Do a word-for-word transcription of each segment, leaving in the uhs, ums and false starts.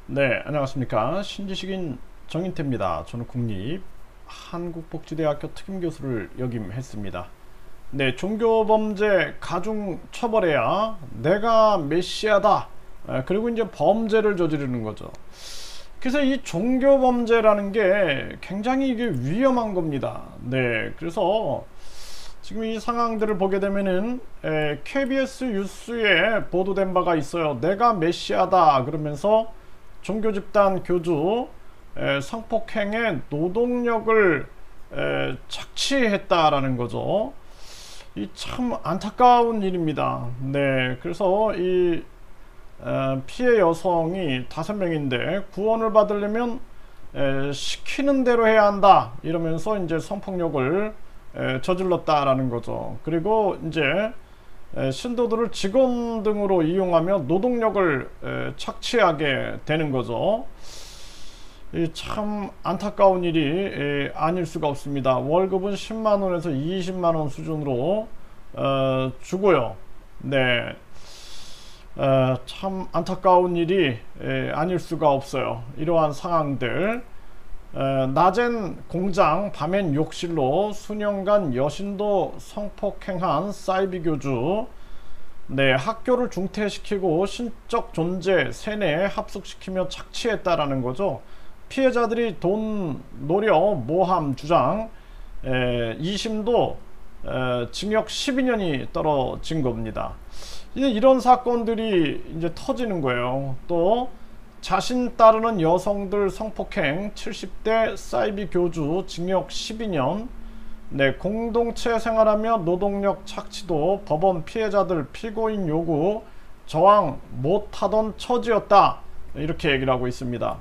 네, 안녕하십니까. 신지식인 정인태입니다. 저는 국립 한국복지대학교 특임교수를 역임했습니다. 네, 종교범죄 가중처벌해야 내가 메시아다. 에, 그리고 이제 범죄를 저지르는 거죠. 그래서 이 종교범죄라는 게 굉장히 이게 위험한 겁니다. 네, 그래서 지금 이 상황들을 보게 되면은 에, 케이비에스 뉴스에 보도된 바가 있어요. 내가 메시아다 그러면서 종교 집단 교주 에, 성폭행에 노동력을 에, 착취했다라는 거죠. 이 참 안타까운 일입니다. 네, 그래서 이 에, 피해 여성이 다섯 명인데 구원을 받으려면 에, 시키는 대로 해야 한다 이러면서 이제 성폭력을 에, 저질렀다라는 거죠. 그리고 이제 에, 신도들을 직원 등으로 이용하며 노동력을 에, 착취하게 되는 거죠. 이 참 안타까운 일이 에, 아닐 수가 없습니다. 월급은 십만 원에서 이십만 원 수준으로 어, 주고요. 네, 어, 참 안타까운 일이 에, 아닐 수가 없어요. 이러한 상황들. 에, 낮엔 공장, 밤엔 욕실로 수년간 여신도 성폭행한 사이비 교주. 네, 학교를 중퇴시키고 신적 존재 세뇌에 합숙시키며 착취했다라는 거죠. 피해자들이 돈 노려 모함 주장. 에, 이심도 에, 징역 십이 년이 떨어진 겁니다. 이제 이런 사건들이 이제 터지는 거예요. 또 자신 따르는 여성들 성폭행 칠십 대 사이비 교주 징역 십이 년. 네, 공동체 생활하며 노동력 착취도 법원 피해자들 피고인 요구 저항 못하던 처지였다. 이렇게 얘기를 하고 있습니다.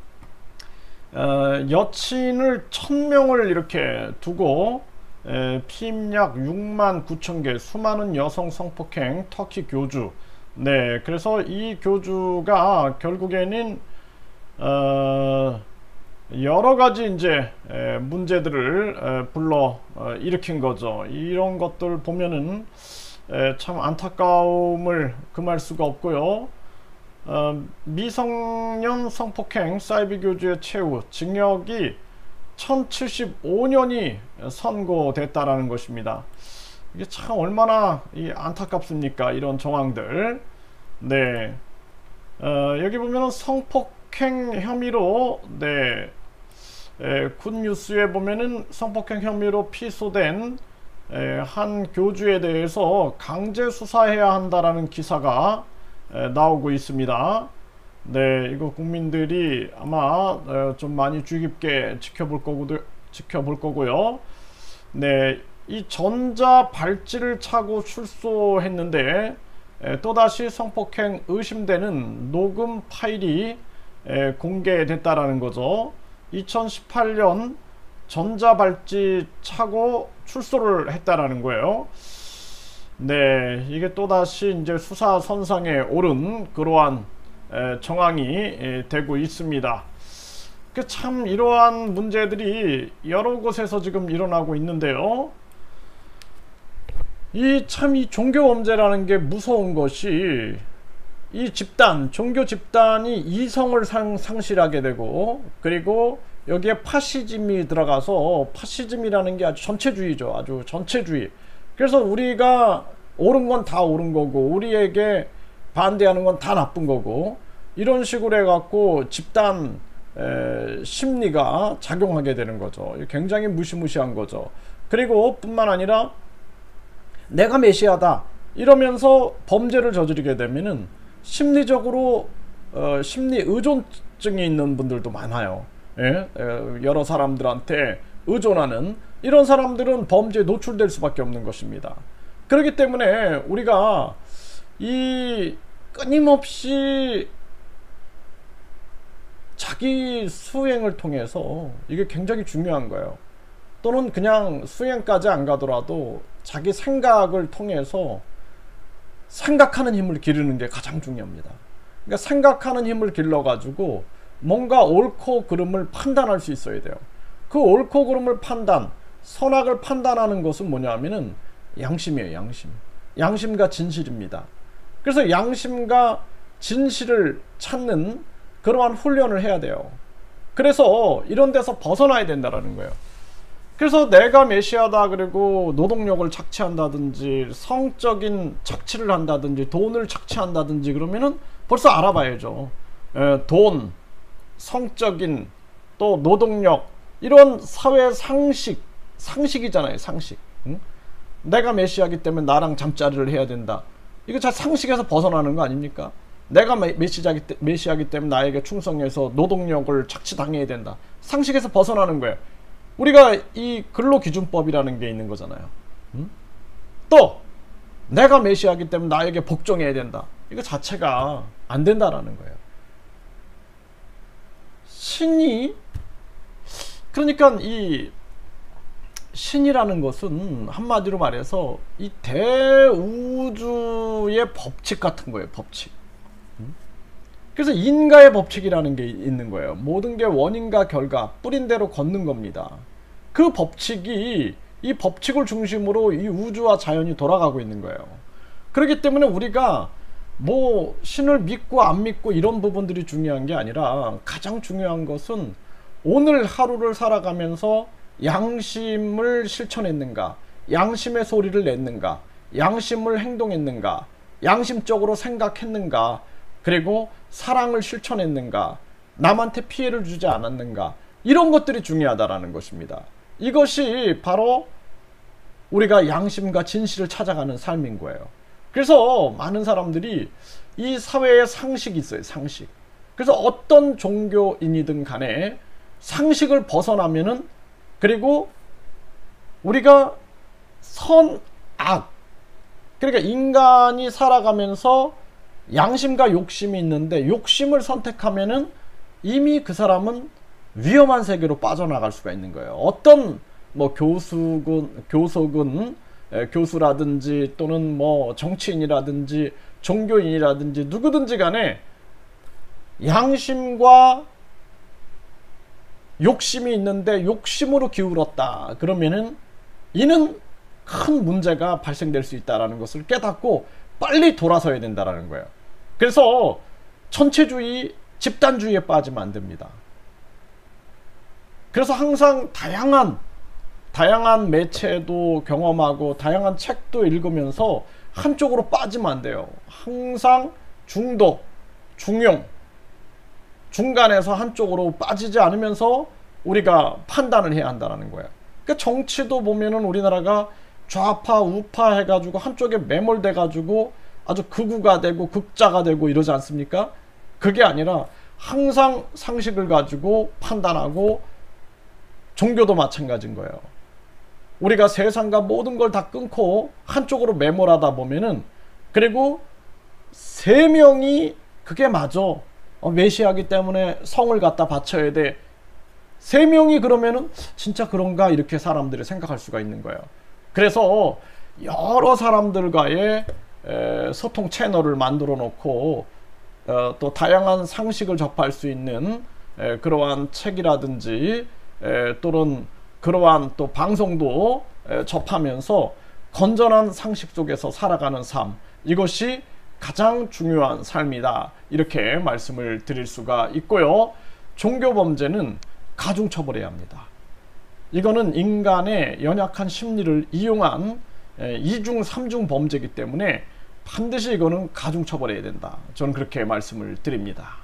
어, 여친을 천 명을 이렇게 두고 에, 피임약 육만 구천 개 수많은 여성 성폭행 터키 교주. 네, 그래서 이 교주가 결국에는 어, 여러 가지 이제 에, 문제들을 에, 불러 어, 일으킨 거죠. 이런 것들 보면은 에, 참 안타까움을 금할 수가 없고요. 어, 미성년 성폭행 사이비 교주의 최후 징역이 천칠십오 년이 선고됐다라는 것입니다. 이게 참 얼마나 이 안타깝습니까? 이런 정황들. 네, 어, 여기 보면은 성폭행 혐의로 네, 에, 굿뉴스에 보면은 성폭행 혐의로 피소된 에, 한 교주에 대해서 강제 수사해야 한다라는 기사가 에, 나오고 있습니다. 네, 이거 국민들이 아마 에, 좀 많이 주의 깊게 지켜볼 거고 지켜볼 거고요. 네, 이 전자 발찌를 차고 출소했는데 에, 또다시 성폭행 의심되는 녹음 파일이 에, 공개됐다라는 거죠. 이천십팔 년 전자 발찌 차고 출소를 했다라는 거예요. 네, 이게 또다시 이제 수사 선상에 오른 그러한 에, 정황이 에, 되고 있습니다. 그 참 이러한 문제들이 여러 곳에서 지금 일어나고 있는데요. 이 참 이 종교 범죄라는 게 무서운 것이 이 집단, 종교 집단이 이성을 상, 상실하게 되고 그리고 여기에 파시즘이 들어가서 파시즘이라는 게 아주 전체주의죠. 아주 전체주의. 그래서 우리가 옳은 건 다 옳은 거고 우리에게 반대하는 건 다 나쁜 거고 이런 식으로 해갖고 집단 에, 심리가 작용하게 되는 거죠. 굉장히 무시무시한 거죠. 그리고 뿐만 아니라 내가 메시아다 이러면서 범죄를 저지르게 되면은 심리적으로 어, 심리 의존증이 있는 분들도 많아요. 예? 에, 여러 사람들한테 의존하는 이런 사람들은 범죄에 노출될 수밖에 없는 것입니다. 그렇기 때문에 우리가 이 끊임없이 자기 수행을 통해서 이게 굉장히 중요한 거예요. 또는 그냥 수행까지 안 가더라도 자기 생각을 통해서 생각하는 힘을 기르는 게 가장 중요합니다. 그러니까 생각하는 힘을 길러가지고 뭔가 옳고 그름을 판단할 수 있어야 돼요. 그 옳고 그름을 판단, 선악을 판단하는 것은 뭐냐 하면은 양심이에요. 양심. 양심과 진실입니다. 그래서 양심과 진실을 찾는 그러한 훈련을 해야 돼요. 그래서 이런 데서 벗어나야 된다라는 거예요. 그래서 내가 메시아다, 그리고 노동력을 착취한다든지 성적인 착취를 한다든지 돈을 착취한다든지 그러면은 벌써 알아봐야죠. 에, 돈, 성적인, 또 노동력, 이런 사회 상식, 상식이잖아요. 상식. 응? 내가 메시아기 때문에 나랑 잠자리를 해야 된다. 이거 잘 상식에서 벗어나는 거 아닙니까? 내가 메시아기, 메시아기 때문에 나에게 충성해서 노동력을 착취당해야 된다. 상식에서 벗어나는 거예요. 우리가 이 근로기준법이라는 게 있는 거잖아요. 음? 또 내가 메시아기 때문에 나에게 복종해야 된다. 이거 자체가 안 된다라는 거예요. 신이, 그러니까 이 신이라는 것은 한마디로 말해서 이 대우주의 법칙 같은 거예요. 법칙. 그래서 인과의 법칙이라는 게 있는 거예요. 모든 게 원인과 결과, 뿌린 대로 걷는 겁니다. 그 법칙이, 이 법칙을 중심으로 이 우주와 자연이 돌아가고 있는 거예요. 그렇기 때문에 우리가 뭐 신을 믿고 안 믿고 이런 부분들이 중요한 게 아니라, 가장 중요한 것은 오늘 하루를 살아가면서 양심을 실천했는가, 양심의 소리를 냈는가, 양심을 행동했는가, 양심적으로 생각했는가, 그리고 사랑을 실천했는가, 남한테 피해를 주지 않았는가, 이런 것들이 중요하다라는 것입니다. 이것이 바로 우리가 양심과 진실을 찾아가는 삶인 거예요. 그래서 많은 사람들이 이 사회에 상식이 있어요. 상식. 그래서 어떤 종교인이든 간에 상식을 벗어나면은, 그리고 우리가 선, 악, 그러니까 인간이 살아가면서 양심과 욕심이 있는데 욕심을 선택하면은 이미 그 사람은 위험한 세계로 빠져나갈 수가 있는 거예요. 어떤 뭐 교수군, 교석은 에, 교수라든지 또는 뭐 정치인이라든지 종교인이라든지 누구든지 간에 양심과 욕심이 있는데 욕심으로 기울었다 그러면은 이는 큰 문제가 발생될 수 있다는 것을 깨닫고 빨리 돌아서야 된다는 거예요. 그래서 천체주의, 집단주의에 빠지면 안 됩니다. 그래서 항상 다양한 다양한 매체도 경험하고 다양한 책도 읽으면서 한쪽으로 빠지면 안 돼요. 항상 중도, 중용, 중간에서 한쪽으로 빠지지 않으면서 우리가 판단을 해야 한다는 거예요. 그러니까 정치도 보면은 우리나라가 좌파, 우파 해가지고 한쪽에 매몰돼가지고 아주 극우가 되고 극자가 되고 이러지 않습니까? 그게 아니라 항상 상식을 가지고 판단하고, 종교도 마찬가지인 거예요. 우리가 세상과 모든 걸 다 끊고 한쪽으로 매몰하다 보면은, 그리고 세 명이 그게 맞아, 어, 메시아기 때문에 성을 갖다 바쳐야 돼, 세 명이 그러면은 진짜 그런가 이렇게 사람들이 생각할 수가 있는 거예요. 그래서 여러 사람들과의 에, 소통 채널을 만들어 놓고 어, 또 다양한 상식을 접할 수 있는 에, 그러한 책이라든지 에, 또는 그러한 또 방송도 에, 접하면서 건전한 상식 속에서 살아가는 삶, 이것이 가장 중요한 삶이다, 이렇게 말씀을 드릴 수가 있고요. 종교범죄는 가중처벌해야 합니다. 이거는 인간의 연약한 심리를 이용한 이중 삼중 범죄이기 때문에 반드시 이거는 가중처벌해야 된다, 저는 그렇게 말씀을 드립니다.